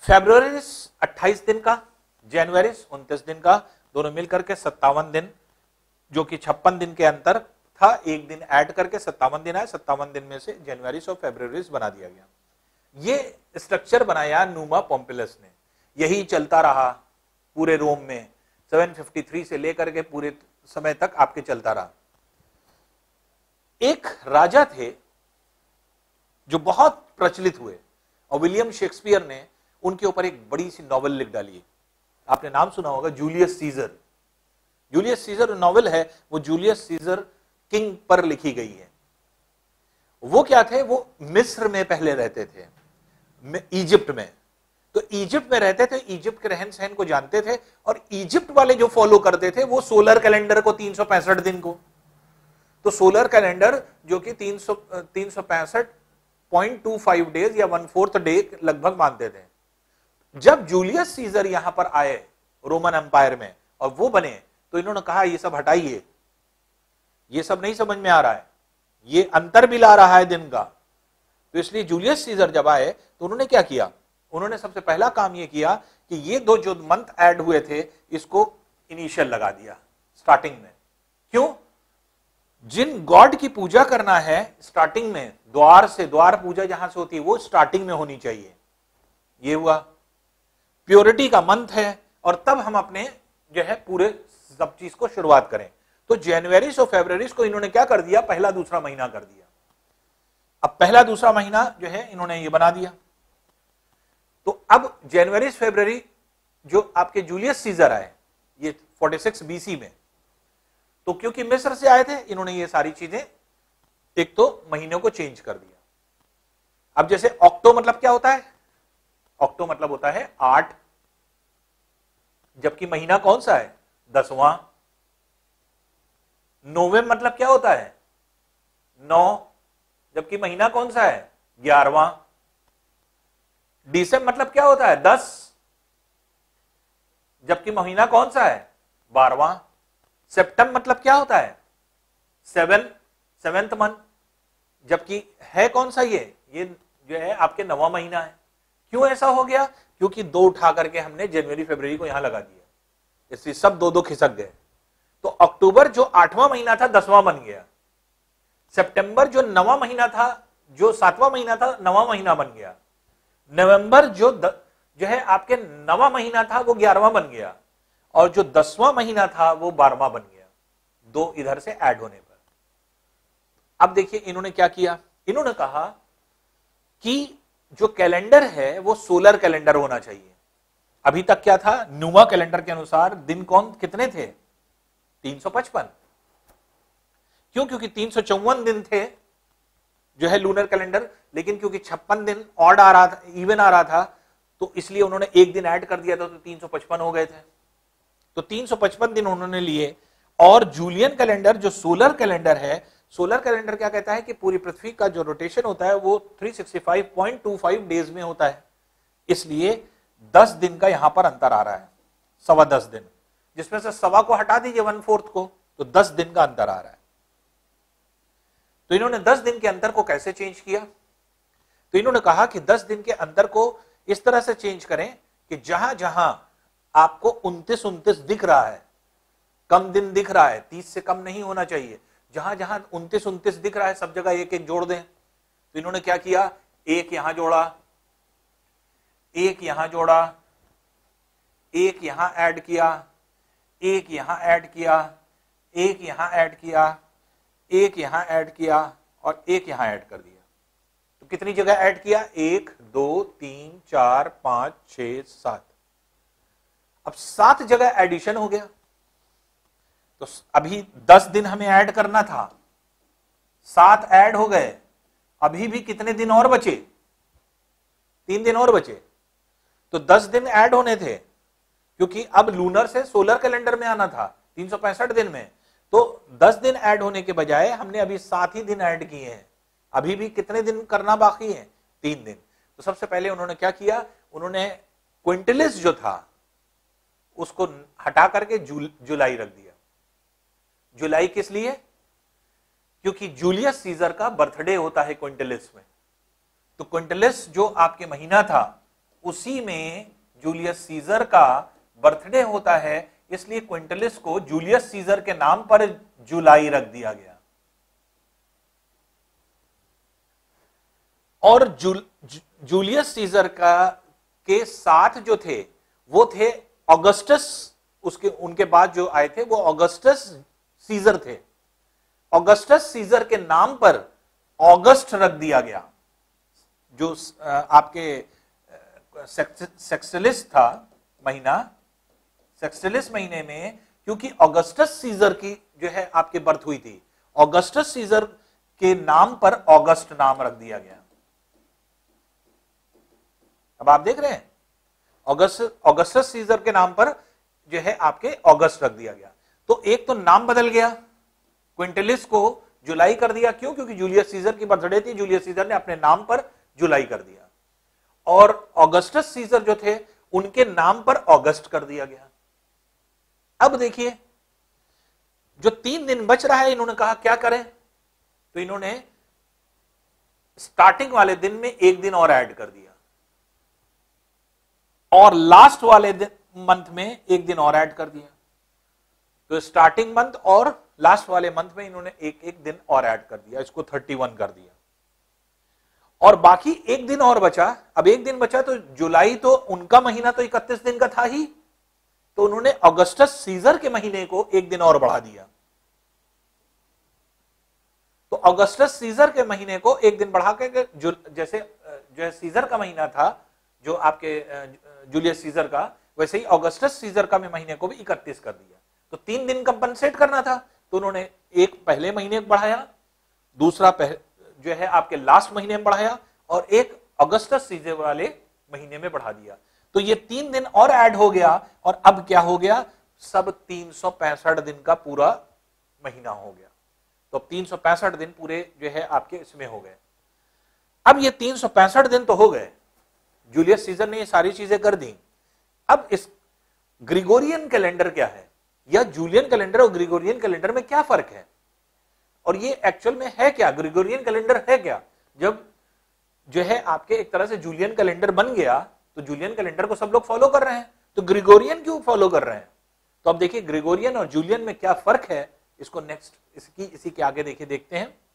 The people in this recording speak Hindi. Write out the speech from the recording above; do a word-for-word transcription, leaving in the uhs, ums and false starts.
फरवरी अट्ठाईस दिन का, जनवरी उनतीस दिन का, दोनों मिलकर के सत्तावन दिन, जो कि छप्पन दिन के अंतर था, एक दिन ऐड करके सत्तावन दिन आए। सत्तावन दिन में से जनवरी और फरवरी बना दिया गया। ये स्ट्रक्चर बनाया न्यूमा पोम्पिलस ने, यही चलता रहा पूरे रोम में, सात सौ तिरेपन से लेकर के पूरे समय तक आपके चलता रहा। एक राजा थे जो बहुत प्रचलित हुए और विलियम शेक्सपियर ने उनके ऊपर एक बड़ी सी नॉवेल लिख डाली। आपने नाम सुना होगा, Julius Caesar. Julius Caesar novel है, वो जूलियस सीजर किंग पर लिखी गई है। वो क्या थे, वो मिस्र में पहले रहते थे, इजिप्ट में। तो इजिप्ट में रहते थे, इजिप्ट के रहन सहन को जानते थे, और इजिप्ट वाले जो फॉलो करते थे वो सोलर कैलेंडर को, तीन सौ पैंसठ दिन को। तो सोलर कैलेंडर जो कि तीन सौ तीन सौ पैंसठ पॉइंट टू फाइव डेज या वन फोर्थ डे लगभग मानते थे। जब जूलियस सीजर यहां पर आए रोमन एम्पायर में और वो बने, तो इन्होंने कहा ये सब हटाइए, ये सब नहीं समझ में आ रहा है, ये अंतर भी ला रहा है दिन का। तो इसलिए जूलियस सीजर जब आए तो उन्होंने क्या किया, उन्होंने सबसे पहला काम ये किया कि ये दो जो मंथ ऐड हुए थे इसको इनिशियल लगा दिया स्टार्टिंग में। क्यों? जिन गॉड की पूजा करना है स्टार्टिंग में, द्वार से, द्वार पूजा जहां से होती है वो स्टार्टिंग में होनी चाहिए। ये हुआ, प्योरिटी का मंथ है, और तब हम अपने जो है पूरे सब चीज को शुरुआत करें। तो जनवरी और फरवरी को इन्होंने क्या कर दिया, पहला दूसरा महीना कर दिया। अब पहला दूसरा महीना जो है इन्होंने ये बना दिया। तो अब जनवरी फरवरी जो आपके जूलियस सीजर आए ये छियालीस बीसी में, तो क्योंकि मिस्र से आए थे, इन्होंने ये सारी चीजें एक तो महीनों को चेंज कर दिया। अब जैसे ऑक्टो मतलब क्या होता है, ऑक्टो मतलब होता है आठ, जबकि महीना कौन सा है, दसवां। नोवेम मतलब क्या होता है, नौ, जबकि महीना कौन सा है, ग्यारहवां। डिसेम्बर मतलब क्या होता है, दस, जबकि महीना कौन सा है, बारहवां। सितंबर मतलब क्या होता है, सेवन, सेवेंथ मंथ, जबकि है कौन सा, ये ये जो है आपके नवा महीना है। क्यों ऐसा हो गया, क्योंकि दो उठा करके हमने जनवरी फरवरी को यहां लगा दिया, इसलिए सब दो दो खिसक गए। तो अक्टूबर जो आठवां महीना था दसवां बन गया, सितंबर जो नवा महीना था, जो सातवां महीना था, नवा महीना बन गया। नवंबर जो द, जो है आपके नवा महीना था वो ग्यारहवां बन गया, और जो दसवां महीना था वो बारहवां बन गया, दो इधर से ऐड होने पर। अब देखिए इन्होंने क्या किया, इन्होंने कहा कि जो कैलेंडर है वो सोलर कैलेंडर होना चाहिए। अभी तक क्या था, न्यूमा कैलेंडर के अनुसार दिन कौन कितने थे, तीन सौ पचपन। क्यों? क्योंकि तीन सौ चौवन दिन थे जो है लूनर कैलेंडर, लेकिन क्योंकि छप्पन दिन ऑड आ रहा था, इवन आ रहा था, तो इसलिए उन्होंने एक दिन ऐड कर दिया था, तो तीन सौ पचपन हो गए थे। तो तीन सौ पचपन दिन उन्होंने लिए। और जूलियन कैलेंडर जो सोलर कैलेंडर है, सोलर कैलेंडर क्या कहता है कि पूरी पृथ्वी का जो रोटेशन होता है वो तीन सौ पैंसठ पॉइंट दो पाँच डेज में होता है, इसलिए दस दिन का यहां पर अंतर आ रहा है, सवा दस दिन, जिसमें से सवा को हटा दीजिए वन फोर्थ को, तो दस दिन का अंतर आ रहा है। तो इन्होंने दस दिन के अंतर को कैसे चेंज किया, तो इन्होंने कहा कि दस दिन के अंतर को इस तरह से चेंज करें कि जहां जहां आपको उनतीस उनतीस दिख रहा है, कम दिन दिख रहा है, तीस से कम नहीं होना चाहिए, जहां जहां उनतीस उनतीस दिख रहा है सब जगह एक एक जोड़ दें। तो इन्होंने क्या किया, एक यहां जोड़ा, एक यहां जोड़ा, एक यहां ऐड किया, एक यहां ऐड किया, एक यहां ऐड किया, एक यहां ऐड किया, और एक यहां ऐड कर दिया। तो कितनी जगह ऐड किया, एक, दो, तीन, चार, पांच, छह, सात। अब सात जगह एडिशन हो गया। तो अभी दस दिन हमें ऐड करना था, सात ऐड हो गए, अभी भी कितने दिन और बचे, तीन दिन और बचे। तो दस दिन ऐड होने थे, क्योंकि अब लूनर से सोलर कैलेंडर में आना था तीन सौ पैंसठ दिन में। तो दस दिन ऐड होने के बजाय हमने अभी सात ही दिन ऐड किए हैं, अभी भी कितने दिन करना बाकी है, तीन दिन। तो सबसे पहले उन्होंने क्या किया, उन्होंने क्विंटिलिस जो था उसको हटा करके जु, जुलाई रख दिया। जुलाई किस लिए, क्योंकि जूलियस सीजर का बर्थडे होता है क्विंटिलिस में। तो क्विंटिलिस जो आपके महीना था उसी में जूलियस सीजर का बर्थडे होता है, इसलिए क्विंटलिस को जूलियस सीजर के नाम पर जुलाई रख दिया गया। और जू, जू, जूलियस सीजर का के साथ जो थे वो थे ऑगस्टस, उसके उनके बाद जो आए थे वो ऑगस्टस सीजर थे। ऑगस्टस सीजर के नाम पर ऑगस्ट रख दिया गया। जो आपके सेक्सटिलिस था महीना, सेक्सटिलिस महीने में क्योंकि ऑगस्टस सीजर की जो है आपकी बर्थ हुई थी, ऑगस्टस सीजर के नाम पर ऑगस्ट नाम रख दिया गया। अब आप देख रहे हैं, ऑगस्ट ऑगस्टस सीजर के नाम पर जो है आपके ऑगस्ट रख दिया गया। तो एक तो नाम बदल गया, क्विंटलिस को जुलाई कर दिया। क्यों? क्योंकि जूलियस सीजर की बर्थडे थी, जूलियस सीजर ने अपने नाम पर जुलाई कर दिया। और ऑगस्टस सीजर जो थे उनके नाम पर ऑगस्ट कर दिया गया। अब देखिए, जो तीन दिन बच रहा है, इन्होंने कहा क्या करें, तो इन्होंने स्टार्टिंग वाले दिन में एक दिन और ऐड कर दिया और लास्ट वाले दिन मंथ में एक दिन और ऐड कर दिया। तो स्टार्टिंग मंथ और लास्ट वाले मंथ में इन्होंने एक एक दिन और ऐड कर दिया, इसको इकतीस कर दिया। और बाकी एक दिन और बचा। अब एक दिन बचा तो जुलाई तो उनका महीना तो इकतीस दिन का था ही, तो उन्होंने ऑगस्टस सीजर के महीने को एक दिन और बढ़ा दिया। तो ऑगस्टस सीजर के महीने को एक दिन बढ़ा के, जो जैसे जो है सीजर का महीना था जो आपके जूलियस सीजर का, वैसे ही ऑगस्टस सीजर का महीने को भी इकतीस कर दिया। तो तीन दिन कंपनसेट करना था, तो उन्होंने एक पहले महीने बढ़ाया, दूसरा जो है आपके लास्ट महीने में बढ़ाया, और एक अगस्टस सीजर वाले महीने में बढ़ा दिया। तो ये तीन दिन और ऐड हो गया, और अब क्या हो गया, सब तीन सौ पैंसठ दिन का पूरा महीना हो गया। तो तीन सौ पैंसठ दिन पूरे जो है आपके इसमें हो गए। अब ये तीन सौ पैंसठ दिन तो हो गए, जूलियस सीजर ने ये सारी चीजें कर दी। अब इस ग्रिगोरियन कैलेंडर क्या है, या जूलियन कैलेंडर और ग्रिगोरियन कैलेंडर में क्या फर्क है, और ये एक्चुअल में है क्या, ग्रिगोरियन कैलेंडर है क्या। जब जो है आपके एक तरह से जूलियन कैलेंडर बन गया, तो जूलियन कैलेंडर को सब लोग फॉलो कर रहे हैं, तो ग्रिगोरियन क्यों फॉलो कर रहे हैं। तो अब देखिए ग्रिगोरियन और जूलियन में क्या फर्क है, इसको नेक्स्ट इसकी इसी के आगे देखिए देखते हैं।